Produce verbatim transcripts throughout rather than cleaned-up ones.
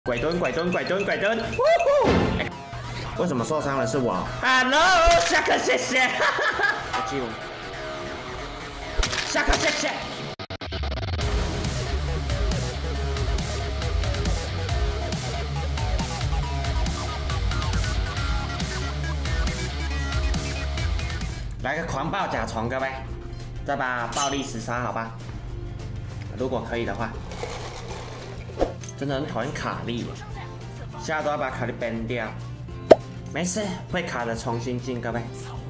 鬼蹲，鬼蹲，鬼蹲，鬼蹲！欸、为什么受伤的是我 ？Hello， 下课谢谢。我记录。下课谢谢。来个狂暴甲虫，各位，再把暴力十杀，好吧？如果可以的话。 真的很讨厌卡利，现在都要把卡利 ban 掉。没事，会卡的重新进，各位。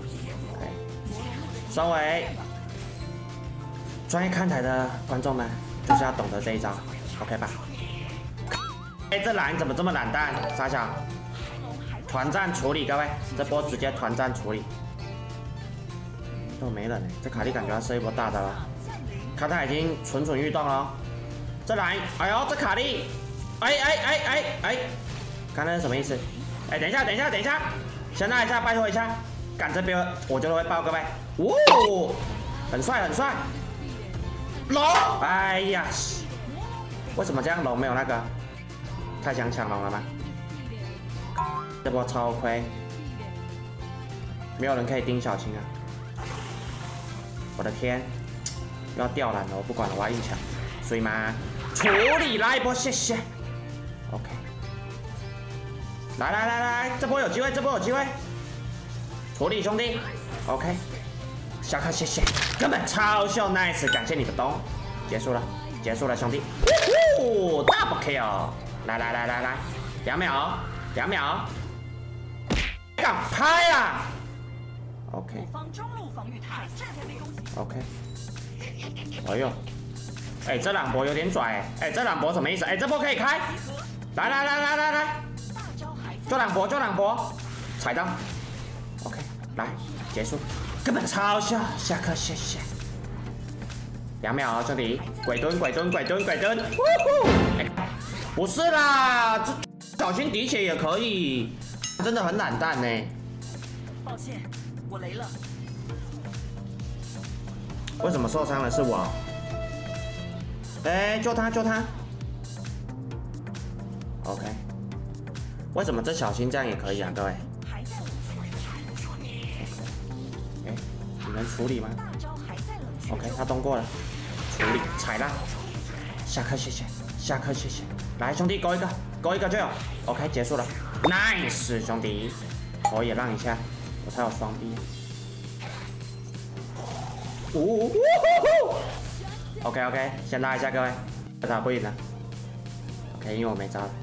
双尾，专业看台的观众们就是要懂得这一招 ，OK 吧？哎、欸，这蓝怎么这么懒蛋？傻小，团战处理，各位，这波直接团战处理。都没人呢，这卡利感觉要射一波大的了。卡塔已经蠢蠢欲动了。这蓝，哎呦，这卡利。 哎哎哎哎哎，刚才是什么意思？哎，等一下，等一下，等一下，先拉一下，拜托一下，赶这边我就会爆，各位。哦，很帅很帅。龙，哎呀，为什么这样龙没有那个？太想抢龙了吗？这波超亏，没有人可以盯小青啊！我的天，要掉蓝了，我不管了，我要硬抢，所以嘛，处理来一波，谢谢。 OK， 来来来来，这波有机会，这波有机会，处理兄弟 ，OK， 下课谢谢，根本超秀 ，nice， 感谢你的东，结束了，结束了兄弟，哦 ，double kill， 来来来来来，两秒，两秒，敢拍啊 ，OK，OK， 哎呦，哎，这两波有点拽，哎，这两波什么意思？哎，这波可以开。 来来来来来来，就两波就两波，踩到 ，OK， 来结束，根本超效，下课谢谢。两秒哦，兄弟，鬼蹲鬼蹲鬼蹲鬼蹲，欸、不是啦，这小心抵血也可以，真的很懒蛋呢。抱歉，我雷了。为什么受伤的是我？哎、欸，救他救他。 OK， 为什么这小新这样也可以啊，各位？哎、欸，你能处理吗 ？OK， 他动过了，处理，踩烂，下课谢谢，下课谢谢，来兄弟勾一个，勾一个就有 ，OK 结束了 ，nice 兄弟，我也让一下，我才有双臂。呜、哦、，OK OK， 先拉一下各位，打不赢了 ，OK， 因为我没招了。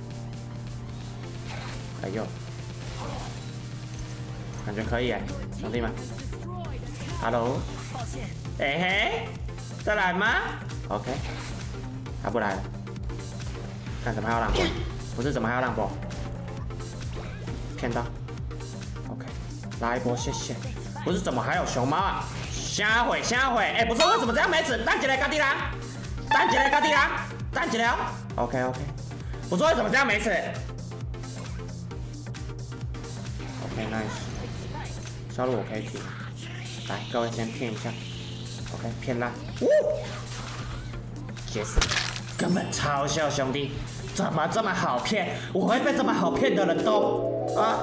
哎呦，感觉可以哎，兄弟们 ，Hello， 哎嘿，再来吗 ？OK， 他不来了，看怎么还要让波？不是怎么还要让波？骗到 ，OK， 拉一波谢谢。不是怎么还有熊猫啊？瞎毁瞎毁！哎，不是为什么这样没死？站起来，高地狼！站起来，高地狼！站起来 ！OK OK， 不是为什么这样没死？ OK nice， 小鹿我可以去，来各位先骗一下 ，OK 骗烂，呜，结束，根本超效兄弟，怎么这么好骗？我会被这么好骗的人都啊！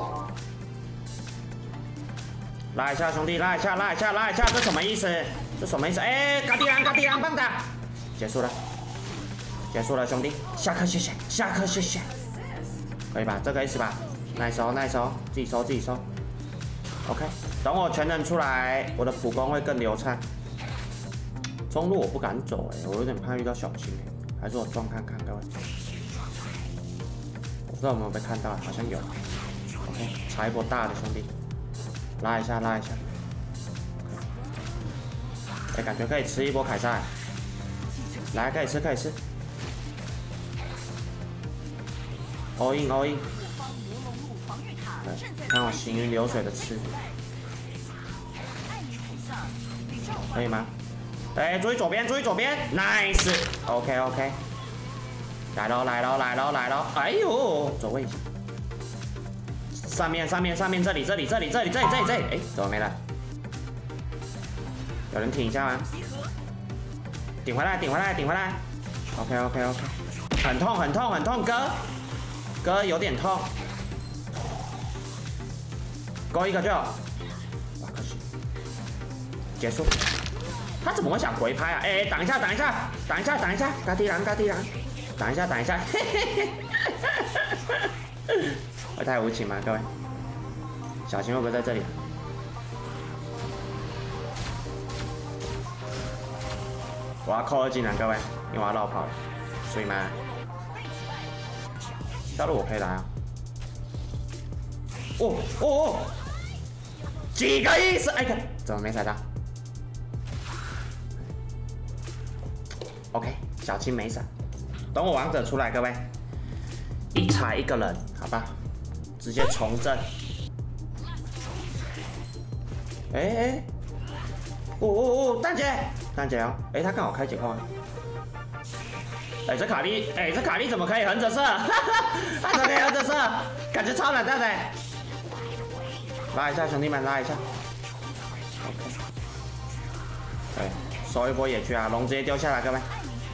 拉一下兄弟，拉一下，拉一下，拉一下，这什么意思？这什么意思？哎，高地狼，高地狼，棒打，结束了，结束了兄弟，下课谢谢，下课谢谢，可以吧？这个意思吧？ 耐收耐收，自己收自己收。OK， 等我全人出来，我的普攻会更流畅。中路我不敢走哎、欸，我有点怕遇到小青哎、欸，还是我撞看看各位。我不知道有没有被看到，好像有。OK， 踩一波大的兄弟，拉一下拉一下。哎、欸，感觉可以吃一波凯撒。来，可以吃可以吃。all in all in。 看我行云流水的吃，可以吗？哎，注意左边，注意左边 ，nice，OK OK， 来喽来喽来喽来喽，哎呦，走位，上面上面上面这里这里这里这里这里这里这里，哎，怎么没了？有人挺一下吗？顶回来顶回来顶回来 ，OK OK OK， 很痛很痛很痛，哥，哥有点痛，勾一个就好。哇，可惜，结束。他怎么会想回拍啊？哎、欸，挡一下，挡一下，挡一下，挡一下，嘎地狼，嘎地狼，挡一下，挡一下，嘿嘿嘿，会太无情吗？各位，小心会不会在这里？我要扣二技能，各位，因为我要绕跑了，所以嘛，下路我可以来啊。哦哦哦，几个意思？哎呀，怎么没踩到？ OK， 小青没闪，等我王者出来，各位，一踩一个人，好吧，直接重振。哎、欸、哎、欸，哦哦哦，蛋姐，蛋姐哦，哎、欸，他刚好开解控啊。哎、欸，这卡莉，哎、欸，这卡莉怎么可以横着射？他怎么可以横着射？感觉超难蛋的。拉一下，兄弟们，拉一下。OK， 对，收一波野区啊，龙直接丢下来，各位。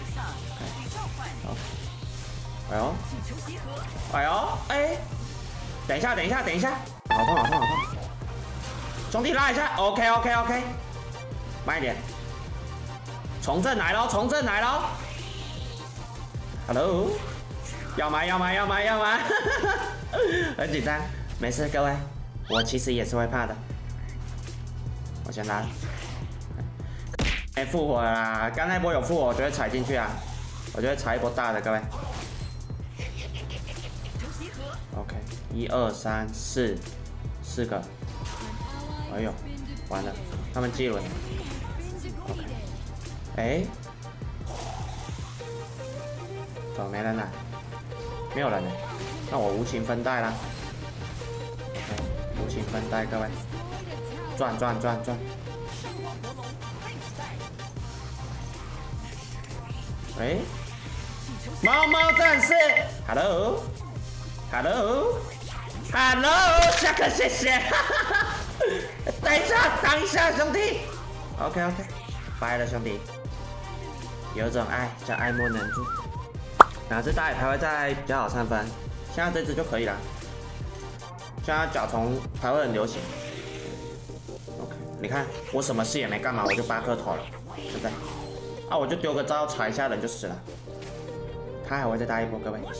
哎呦，哎呦，哎，等一下，等一下，等一下，好痛，好痛，好痛！兄弟拉一下 ，OK OK OK， 慢一点，重振来喽，重振来喽 ！Hello， 要买要买要买要买，很紧张，没事，各位，我其实也是会怕的。我先拉，哎，复活了啦！刚那波有复活，我就会踩进去啊，我就会踩一波大的，各位。 OK， 一二三四，四个。哎呦，完了，他们记轮。OK， 哎，怎么没人来？没有人呢，那我无情分带啦。OK， 无情分带，各位，转转转转。哎，猫猫战士 ，Hello。 Hello，Hello， 下课谢谢。等一下，等一下，兄弟。OK OK， 拜了兄弟。有种爱叫爱莫能助。哪只大野排位在比较好三分？现在这只就可以了。现在甲虫排位很流行。OK， 你看我什么事也没干嘛，我就八颗头了，对不对？啊，我就丢个招踩一下人就死了。他还会再打一波，各位。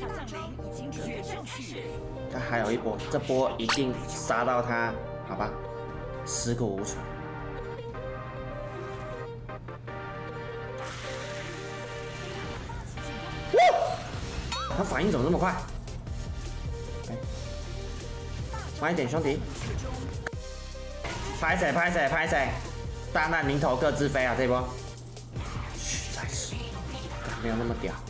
他还有一波，这波一定杀到他，好吧？尸骨无存。他反应怎么这么快？哎，慢一点，兄弟。拍谁？拍谁？拍谁？大难临头各自飞啊！这一波，实在是没有那么屌。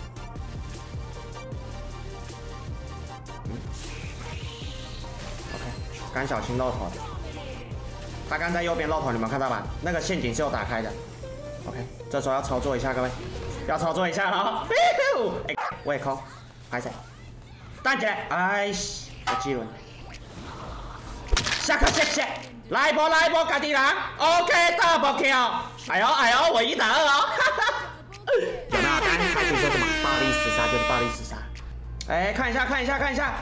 刚小青露头的，他刚在右边露头，你们看到吧？那个陷阱是有打开的。OK， 这时候要操作一下，各位，要操作一下了。哎，我也扣，拍谁？蛋姐，哎，我记轮。下课，谢谢。来一波，来一波，嘎地狼。OK，double kill。哎呦哎呦，我一打二哦。有没有？刚才开局说什么？暴力厮杀就是暴力厮杀。哎，看一下，看一下，看一下。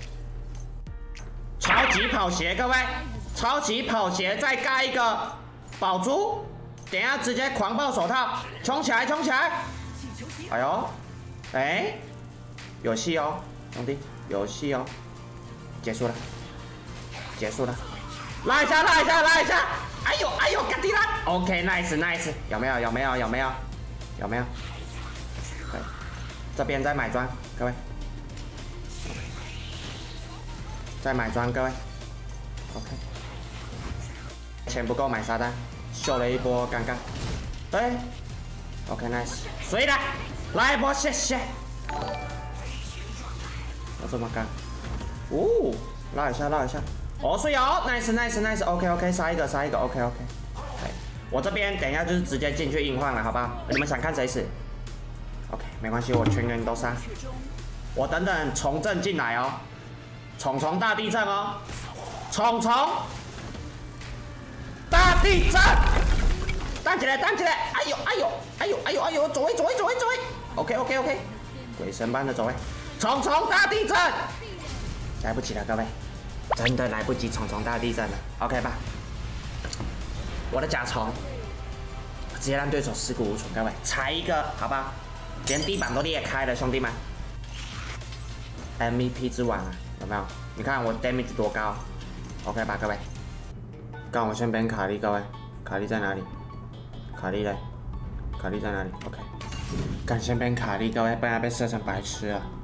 超级跑鞋，各位，超级跑鞋再盖一个宝珠，等一下直接狂暴手套，冲起来，冲起来！哎呦，哎，有戏哦，兄弟，有戏哦，结束了，结束了，拉一下，拉一下，拉一下！哎呦，哎呦，嘎地拉 ！OK，nice nice， 有没有？有没有？有没有？有没有？可以，这边在买砖，各位。 再买砖，各位 ，OK， 钱不够买沙袋，秀了一波尴尬，对 ，OK，nice， 水的，来一波，谢谢，我这么干，哦，拉一下，拉一下，哦，水哦 ，nice nice nice，OK OK， 杀一个，杀一个 ，OK OK， 我这边等一下就是直接进去硬换了，好不好？你们想看谁死 ？OK， 没关系，我全员都杀，我等等重振进来哦。 虫虫大地震哦，虫虫大地震，站起来，站起来！哎呦，哎呦，哎呦，哎呦，哎呦，走位，走位，走位，走位 ！OK，OK，OK， 鬼神般的走位，虫虫大地震，来不及了，各位，真的来不及虫虫大地震了 ，OK 吧？我的甲虫，直接让对手尸骨无存，各位，踩一个，好吧？连地板都裂开了，兄弟们 ，M V P 之王啊，有没有？你看我 damage 多高 ，OK 吧，各位？干，我先 ban 卡莉，各位，卡莉在哪里？卡莉嘞？卡莉在哪里 ？OK，干先 ban 卡莉，各位，不然被射成白痴了。